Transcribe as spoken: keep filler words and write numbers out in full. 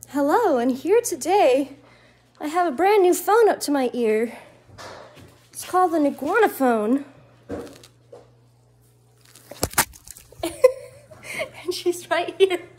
Hello, and here today I have a brand new phone up to my ear. It's called an Iguana phone. And she's right here.